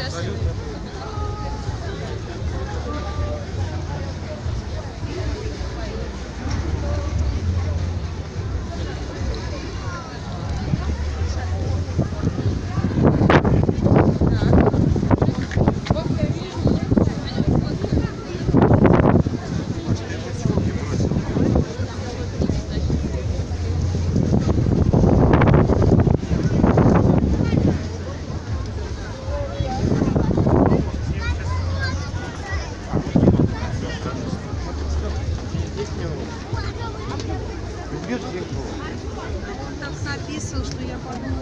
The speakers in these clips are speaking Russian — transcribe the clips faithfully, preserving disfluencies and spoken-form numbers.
Абсолютно. Он так написал, что я подумала.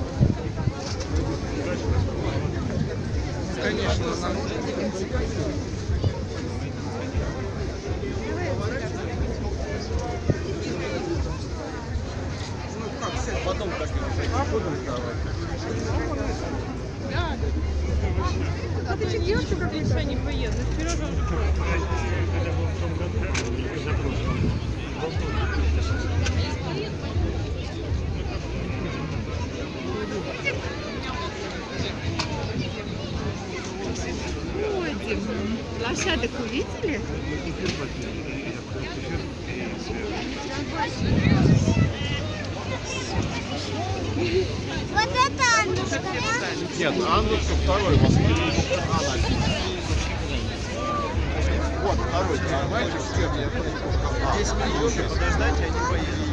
Конечно, нам уже потом так Да. А ты что делаешь, как лица не поеду? Сережа уже лошадок увидели? Вот это Аннушка, да? Нет, Аннушка второй. Вот второй. Мальчик с кем я десять минут еще подождать, и они поедут.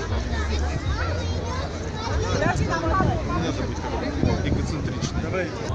Не надо быть эгоцентричным.